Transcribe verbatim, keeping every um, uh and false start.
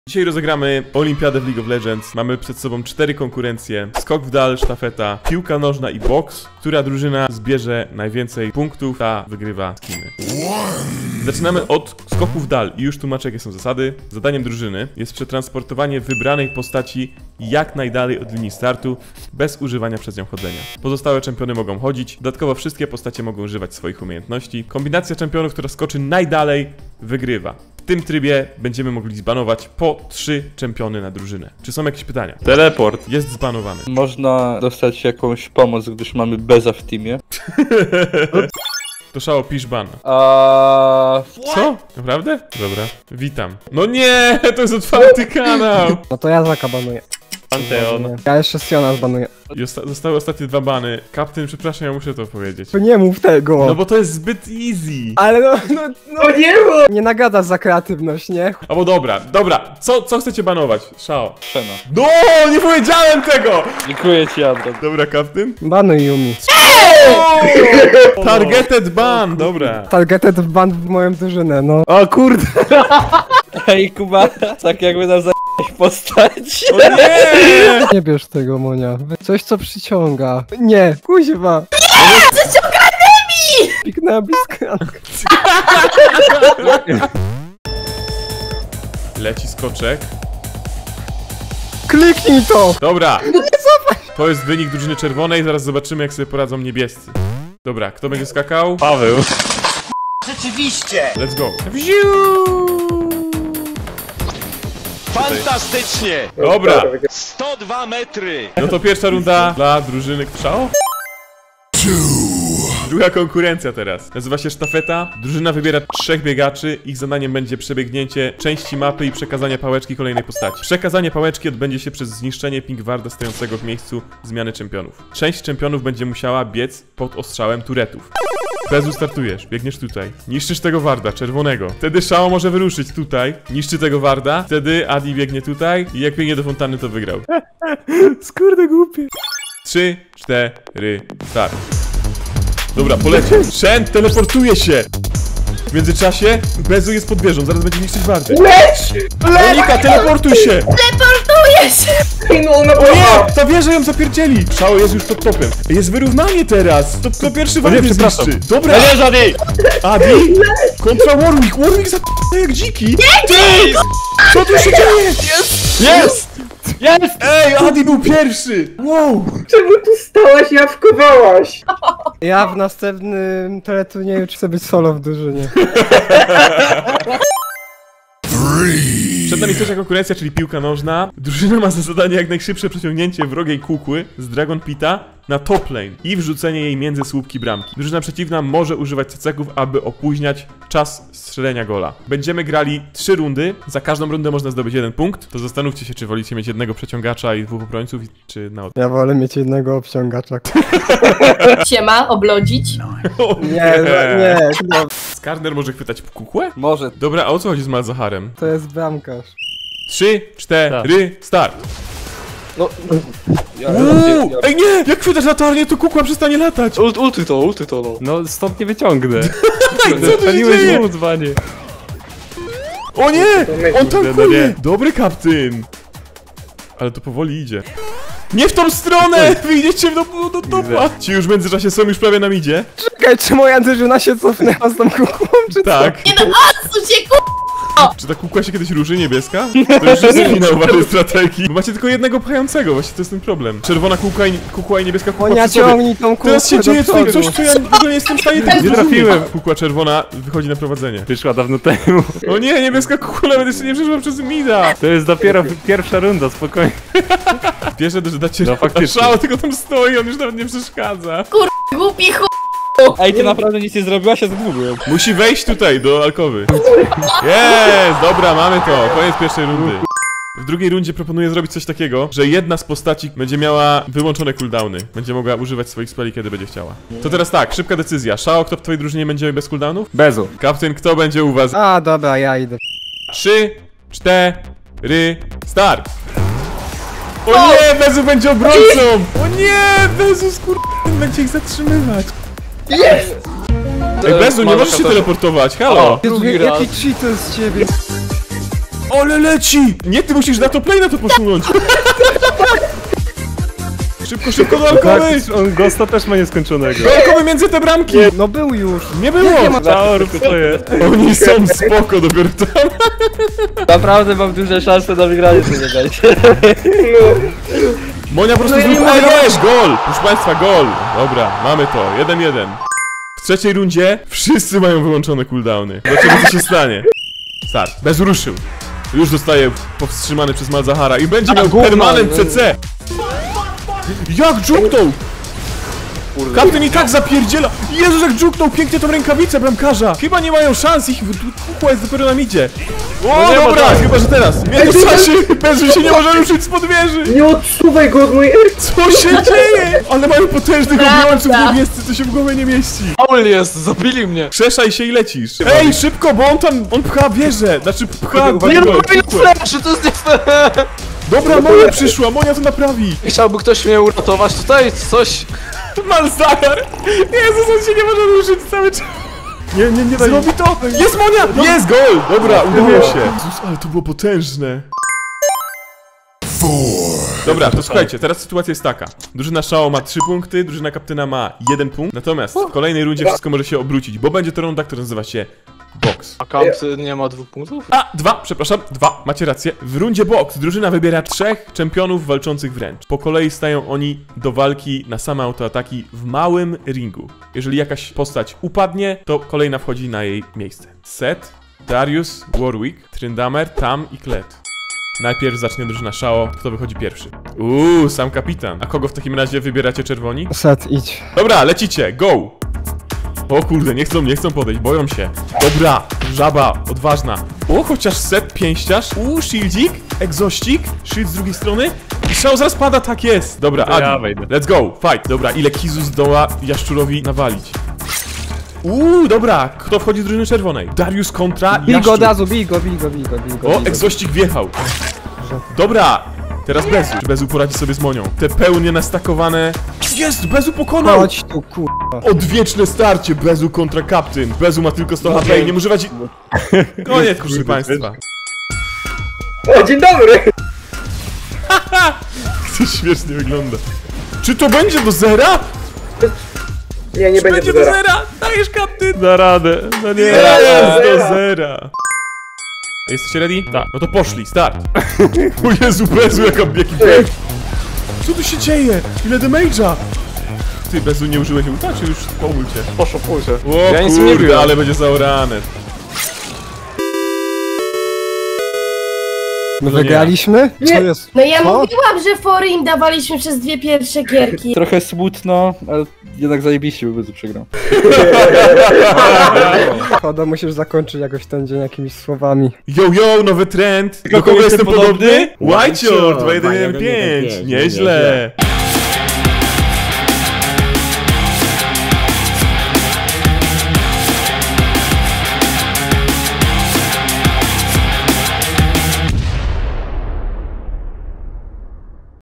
Dzisiaj rozegramy Olimpiadę w League of Legends. Mamy przed sobą cztery konkurencje. Skok w dal, sztafeta, piłka nożna i boks. Która drużyna zbierze najwięcej punktów, ta wygrywa skiny. Zaczynamy od skoku w dal i już tłumaczę, jakie są zasady. Zadaniem drużyny jest przetransportowanie wybranej postaci jak najdalej od linii startu, bez używania przez nią chodzenia. Pozostałe czempiony mogą chodzić, dodatkowo wszystkie postacie mogą używać swoich umiejętności. Kombinacja czempionów, która skoczy najdalej, wygrywa. W tym trybie będziemy mogli zbanować po trzy czempiony na drużynę. Czy są jakieś pytania? Teleport. Jest zbanowany. Można dostać jakąś pomoc, gdyż mamy Beza w teamie. To Szao, pisz ban. A... Co? Naprawdę? Dobra. Witam. No nie! To jest otwarty kanał! No to ja Zaka banuję. Panteon. Ja jeszcze Siona zbanuję. I osta zostały ostatnie dwa bany. Kaptyn, przepraszam, ja muszę to powiedzieć. To nie mów tego! No bo to jest zbyt easy. Ale no, no, no nie mów! Nie nagadasz za kreatywność, nie? Albo dobra, dobra. Co, co chcecie banować? Szao. Szena. No, nie powiedziałem tego! Dziękuję ci, Adrian. Dobra, kaptyn. Banuj Yumi. Targeted ban, dobra. Targeted ban w moją drużynę, no. O kurde! Ej, Kuba, tak jakby nam za postać. O nie! Nie bierz tego, Monia. Coś, co przyciąga. Nie, kuźwa. Przyciąganymi! Piknęła bliskanka. Leci skoczek. Kliknij to! Dobra. To jest wynik drużyny czerwonej, zaraz zobaczymy, jak sobie poradzą niebiescy. Dobra, kto będzie skakał? Paweł. Rzeczywiście! Let's go. Fantastycznie! Dobra. sto dwa metry! No to pierwsza runda dla drużyny Szao. Druga konkurencja teraz. Nazywa się sztafeta. Drużyna wybiera trzech biegaczy. Ich zadaniem będzie przebiegnięcie części mapy i przekazanie pałeczki kolejnej postaci. Przekazanie pałeczki odbędzie się przez zniszczenie pingwarda stojącego w miejscu zmiany czempionów. Część czempionów będzie musiała biec pod ostrzałem turetów. Bezu, startujesz, biegniesz tutaj. Niszczysz tego warda, czerwonego. Wtedy Szao może wyruszyć tutaj. Niszczy tego warda. Wtedy Adi biegnie tutaj. I jak biegnie do fontanny, to wygrał. Skurde głupie. Trzy, cztery, start. Dobra, poleciał. Shen teleportuje się! W międzyczasie Bezu jest pod wieżą, zaraz będzie niszczyć warty. Leć! Monika, teleportuj się! Teleportuję się! No, no, O nie! Ta wieża ją zapierdzieli! Szao jest już pod topem. Jest wyrównanie teraz! To, to pierwszy warty zniszczy. Dobra! Nie, Adi! Adi! Kontra Warwick! Warwick za***a jak dziki! Ty! Co tu się dzieje? Jest! Jest! Jest! Ej, Adi był pierwszy! Wow! czemu tu stałaś, jawkowałaś? Ja w następnym teleturnieju chcę być solo w drużynie. Przed nami trzecia konkurencja, czyli piłka nożna. Drużyna ma za zadanie jak najszybsze przeciągnięcie wrogiej kukły z Dragon Pita na top lane i wrzucenie jej między słupki bramki. Drużyna przeciwna może używać ceceków, aby opóźniać czas strzelenia gola. Będziemy grali trzy rundy. Za każdą rundę można zdobyć jeden punkt. To zastanówcie się, czy wolicie mieć jednego przeciągacza i dwóch obrońców, czy na odwrót. Ja wolę mieć jednego obciągacza. Siema, oblodzić? O Nie, nie, no, Skarner może chwytać kukłę? Może. Dobra, a o co chodzi z Malzaharem? to jest bramkarz. Trzy, cztery, start! No. Ja, Uuu! Ej nie! Jak chwytasz latarnię, to kukła przestanie latać! Ult, ulty to, ulty to, no. No stąd nie wyciągnę. Ej, co tu się dzieje? mu dzwanie. O nie! On no tankuje! nie. Dobry kaptyn! Ale to powoli idzie. Nie w tą stronę! Wyjdziecie do, do topa! Ci już w międzyczasie są już prawie na midzie. Czekaj, czy moja drużyna się cofnęła z tą kukłą, czy Tak. Nie no, odsuń się, ku... Czy ta kukła się kiedyś ruszy, niebieska? To już jest finał waszej strategii. Bo macie tylko jednego pchającego, właśnie to jest ten problem. Czerwona kukła i, kukła i niebieska kukła Monia, przy sobie. ciągnij tą kukłę Teraz się do dzieje tutaj przodu. coś, co ja w ogóle nie jestem w stanie Nie trafiłem. Kukła czerwona wychodzi na prowadzenie. Wyszła dawno temu. O nie, niebieska kukła nawet jeszcze nie przeszła przez mida. To jest dopiero pierwsza runda, spokojnie. Wierzę, że dacie No, faktycznie. Szao, tylko tam stoi, on już nawet nie przeszkadza. Głupi chu... Ej, ty naprawdę nic nie zrobiła, się zgubiłem. Musi wejść tutaj, do alkowy. Jest! Dobra, mamy to. Koniec pierwszej rundy. W drugiej rundzie proponuję zrobić coś takiego, że jedna z postaci będzie miała wyłączone cooldowny. Będzie mogła używać swoich speli, kiedy będzie chciała. To teraz tak, szybka decyzja. Szao, kto w twojej drużynie będzie bez cooldownów? Bezu. Kaptyn, kto będzie u was? A, dobra, ja idę. Trzy, cztery, start! O nie, Bezu będzie obrońcą! O nie, Bezu skur... będzie ich zatrzymywać. Jest! Ej, Bezu, nie możesz się teleportować, halo! Jezu, Drugi jaki raz. cheater z ciebie. Ole leci! Nie, ty musisz na to play na to posunąć. Szybko, szybko do alkowy! Tak, on Ghosta też ma nieskończonego. Do alkowy między te bramki! No był już. Nie było! Ciao, rób swoje. Oni są spoko dopiero tam. Naprawdę mam duże szanse na wygranie tego dajcie. Monia po prostu No ja nie zrób... A mogę- jest! Gol! Proszę państwa, gol! Dobra, mamy to. jeden jeden. W trzeciej rundzie wszyscy mają wyłączone cooldowny. Zobaczymy, co się stanie. Start. Bez ruszył. Już zostaje powstrzymany przez Malzahara i będzie miał permanent C C. Jak dżuknął! Kapten i tak zapierdziela! Jezus, jak dżuknął pięknie tą rękawicę bramkarza! Chyba nie mają szans, ich kukła jest dopiero na midzie. O, No nie ma dobra, tak. chyba że teraz. W międzyczasie Bezu się nie może ruszyć spod wieży! Nie odsuwaj go od mojej... Co się dzieje? Ale mają potężnych Prawda. obrońców niebiescy, co się w głowie nie mieści. Paul jest, zabili mnie! Krzeszaj się i lecisz. Ej, szybko, bo on tam, on pcha wieżę. Znaczy pcha Nie tego, robię kukłę. flash, to jest nie fair! Dobra, Monia przyszła, Monia to naprawi. Chciałby ktoś mnie uratować tutaj, coś? Malzahar! Jezus, on się nie może ruszyć cały czas. Nie, nie, nie, zrobi to! Jest Monia! Jest gol! Dobra, udało się. Jezus, ale to było potężne. Dobra, to słuchajcie, teraz sytuacja jest taka. Drużyna Shao ma trzy punkty, drużyna kaptyna ma jeden punkt. Natomiast w kolejnej rundzie wszystko może się obrócić, bo będzie to runda, która nazywa się Box. Account nie ma dwóch punktów? A, dwa, przepraszam, dwa, macie rację. W rundzie Box drużyna wybiera trzech czempionów walczących wręcz. Po kolei stają oni do walki na same autoataki w małym ringu. Jeżeli jakaś postać upadnie, to kolejna wchodzi na jej miejsce. Seth, Darius, Warwick, Tryndamere, Tam i Kled. Najpierw zacznie drużyna Shao. Kto wychodzi pierwszy? Uuu, sam kapitan. A kogo w takim razie wybieracie czerwoni? Set, idź. Dobra, lecicie, go! O kurde, nie chcą, nie chcą podejść, boją się. Dobra, żaba, odważna. O, chociaż set, pięściarz. Uuu, shieldzik, egzościk, shield z drugiej strony. I Shao zaraz pada, tak jest. Dobra, To ja Adi, wejdę. let's go, fight. Dobra, ile Kizu zdoła jaszczurowi nawalić? Uuu, dobra, kto wchodzi z drużyny czerwonej? Darius kontra Bij go jaszczur. od razu, bij go, bij go, bij go, bij go. O, bij go. egzościk wjechał. Dobra, teraz Bezu. Czy Bezu poradzi sobie z Monią? Te pełnie nastakowane... Jest, Bezu pokonał! Chodź tu, kurwa. Odwieczne starcie, Bezu kontra Kaptyn. Bezu ma tylko sto H P i nie może używać... Koniec, proszę państwa. O, dzień dobry! To śmiesznie wygląda. Czy to będzie do zera? Nie, nie Czy będzie do zera? Dajesz, Kaptyn! Da radę, no nie. Jest do zera. Jesteście ready? Tak. No to poszli, start. O Jezu, Bezu, jaka jaki bieg. Co tu się dzieje? Ile damage'a? Ty, Bezu, nie użyłeś ulta, czy już po ulcie? Poszło pójdzie. O Ja nic nie kurde, biłem. ale będzie zaorane. My nie wygraliśmy? Co Nie. jest? No ja Co? mówiłam, że fory im dawaliśmy przez dwie pierwsze gierki. Trochę smutno, ale jednak zajebiście by Bezu przegrał. Choda, musisz zakończyć jakoś ten dzień jakimiś słowami. Yo, yo, nowy trend. Do kogo kogo jestem jestem podobny? podobny? White Short, dwa jeden jeden pięć. Nieźle.